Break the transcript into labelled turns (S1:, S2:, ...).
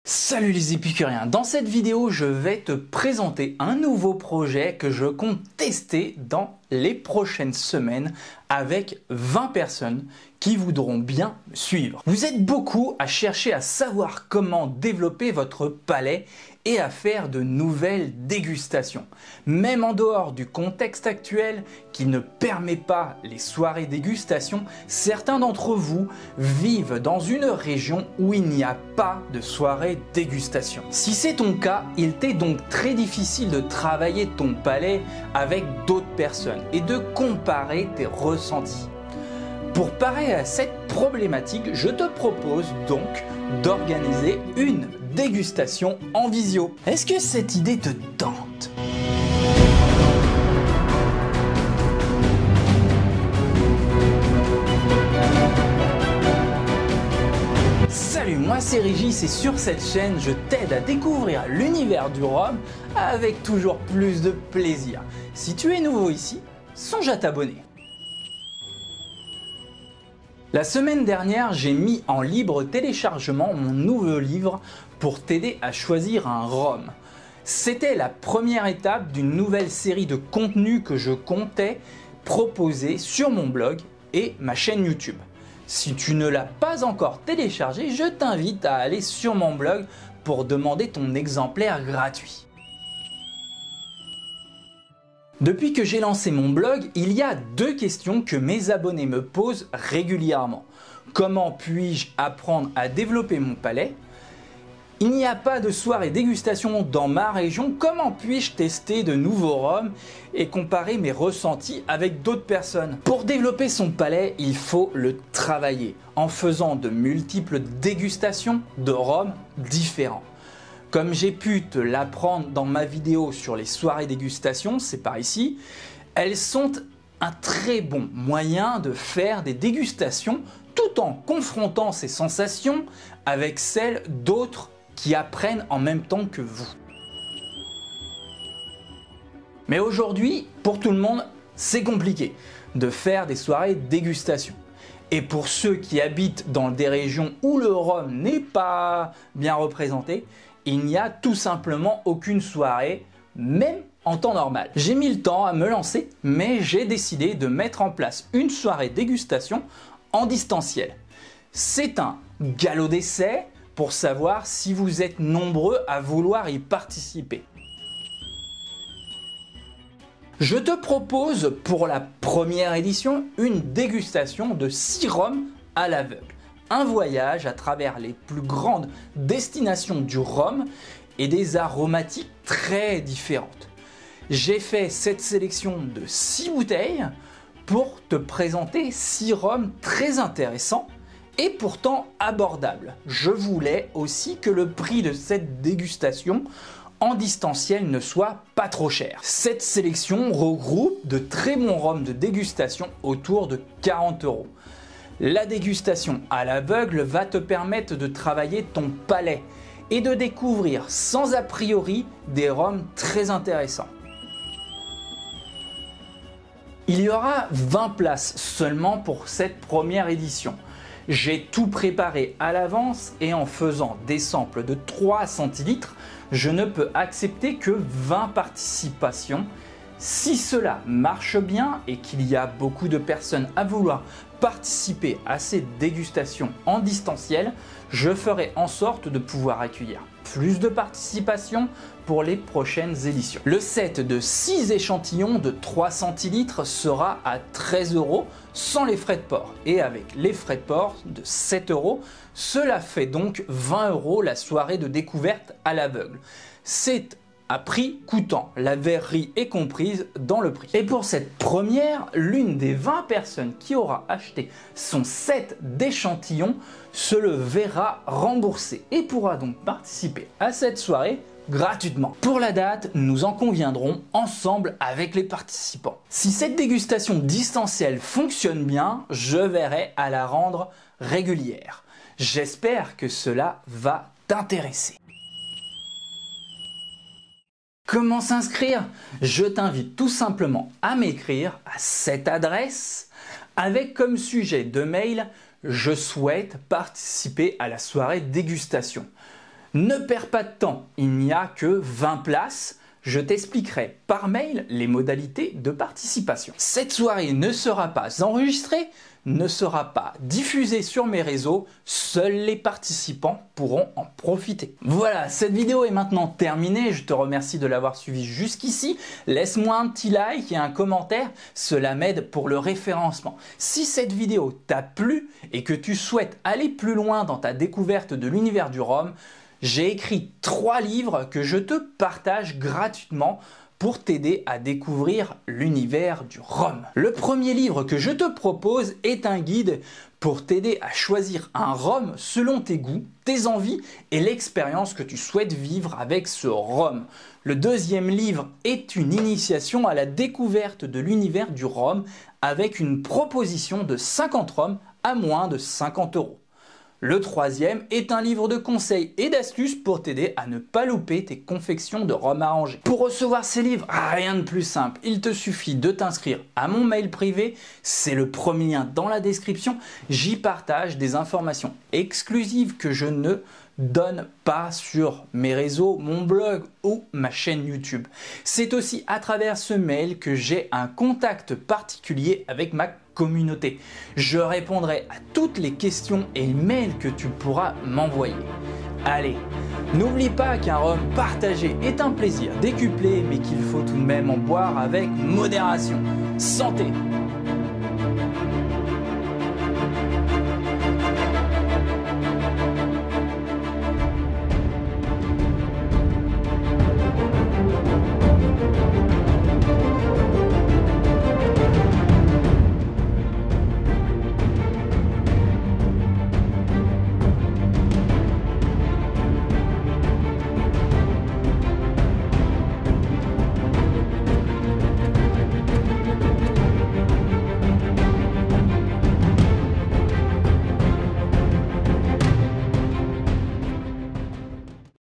S1: Salut les épicuriens, dans cette vidéo je vais te présenter un nouveau projet que je compte tester dans les prochaines semaines avec 20 personnes qui voudront bien me suivre. Vous êtes beaucoup à chercher à savoir comment développer votre palais et à faire de nouvelles dégustations. Même en dehors du contexte actuel qui ne permet pas les soirées dégustation, certains d'entre vous vivent dans une région où il n'y a pas de soirée dégustation. Si c'est ton cas, il t'est donc très difficile de travailler ton palais avec d'autres personnes et de comparer tes ressentis. Pour parer à cette problématique, je te propose donc d'organiser une dégustation en visio. Est-ce que cette idée te tente ? Salut, moi c'est Régis et sur cette chaîne, je t'aide à découvrir l'univers du rhum avec toujours plus de plaisir. Si tu es nouveau ici, songe à t'abonner. La semaine dernière, j'ai mis en libre téléchargement mon nouveau livre pour t'aider à choisir un rhum. C'était la première étape d'une nouvelle série de contenus que je comptais proposer sur mon blog et ma chaîne YouTube. Si tu ne l'as pas encore téléchargé, je t'invite à aller sur mon blog pour demander ton exemplaire gratuit. Depuis que j'ai lancé mon blog, il y a deux questions que mes abonnés me posent régulièrement. Comment puis-je apprendre à développer mon palais ? Il n'y a pas de soirée dégustation dans ma région, comment puis-je tester de nouveaux rhums et comparer mes ressentis avec d'autres personnes ? Pour développer son palais, il faut le travailler en faisant de multiples dégustations de rhums différents. Comme j'ai pu te l'apprendre dans ma vidéo sur les soirées dégustation, c'est par ici, elles sont un très bon moyen de faire des dégustations tout en confrontant ces sensations avec celles d'autres qui apprennent en même temps que vous. Mais aujourd'hui, pour tout le monde, c'est compliqué de faire des soirées dégustation. Et pour ceux qui habitent dans des régions où le rhum n'est pas bien représenté, il n'y a tout simplement aucune soirée, même en temps normal. J'ai mis le temps à me lancer, mais j'ai décidé de mettre en place une soirée dégustation en distanciel. C'est un galop d'essai pour savoir si vous êtes nombreux à vouloir y participer. Je te propose pour la première édition une dégustation de 6 rhums à l'aveugle. Un voyage à travers les plus grandes destinations du rhum et des aromatiques très différentes. J'ai fait cette sélection de 6 bouteilles pour te présenter 6 rhums très intéressants et pourtant abordables. Je voulais aussi que le prix de cette dégustation en distanciel ne soit pas trop cher. Cette sélection regroupe de très bons rhums de dégustation autour de 40 €. La dégustation à l'aveugle va te permettre de travailler ton palais et de découvrir sans a priori des rhums très intéressants. Il y aura 20 places seulement pour cette première édition. J'ai tout préparé à l'avance et en faisant des samples de 3 centilitres, je ne peux accepter que 20 participations. Si cela marche bien et qu'il y a beaucoup de personnes à vouloir participer à ces dégustations en distanciel, je ferai en sorte de pouvoir accueillir plus de participation pour les prochaines éditions. Le set de 6 échantillons de 3 centilitres sera à 13 € sans les frais de port et avec les frais de port de 7 €. Cela fait donc 20 € la soirée de découverte à l'aveugle. C'est à prix coûtant, la verrerie est comprise dans le prix. Et pour cette première, l'une des 20 personnes qui aura acheté son set d'échantillons se le verra remboursé et pourra donc participer à cette soirée gratuitement. Pour la date, nous en conviendrons ensemble avec les participants. Si cette dégustation distancielle fonctionne bien, je verrai à la rendre régulière. J'espère que cela va t'intéresser. Comment s'inscrire ? Je t'invite tout simplement à m'écrire à cette adresse avec comme sujet de mail « Je souhaite participer à la soirée dégustation ». Ne perds pas de temps, il n'y a que 20 places. Je t'expliquerai par mail les modalités de participation. Cette soirée ne sera pas enregistrée, ne sera pas diffusée sur mes réseaux, seuls les participants pourront en profiter. Voilà, cette vidéo est maintenant terminée, je te remercie de l'avoir suivi jusqu'ici. Laisse-moi un petit like et un commentaire, cela m'aide pour le référencement. Si cette vidéo t'a plu et que tu souhaites aller plus loin dans ta découverte de l'univers du rhum, j'ai écrit 3 livres que je te partage gratuitement pour t'aider à découvrir l'univers du rhum. Le premier livre que je te propose est un guide pour t'aider à choisir un rhum selon tes goûts, tes envies et l'expérience que tu souhaites vivre avec ce rhum. Le deuxième livre est une initiation à la découverte de l'univers du rhum avec une proposition de 50 rhums à moins de 50 €. Le troisième est un livre de conseils et d'astuces pour t'aider à ne pas louper tes confections de rhum arrangé. Pour recevoir ces livres, rien de plus simple. Il te suffit de t'inscrire à mon mail privé. C'est le premier lien dans la description. J'y partage des informations exclusives que je ne donne pas sur mes réseaux, mon blog ou ma chaîne YouTube. C'est aussi à travers ce mail que j'ai un contact particulier avec ma communauté. Je répondrai à toutes les questions et mails que tu pourras m'envoyer. Allez, n'oublie pas qu'un rhum partagé est un plaisir décuplé, mais qu'il faut tout de même en boire avec modération. Santé!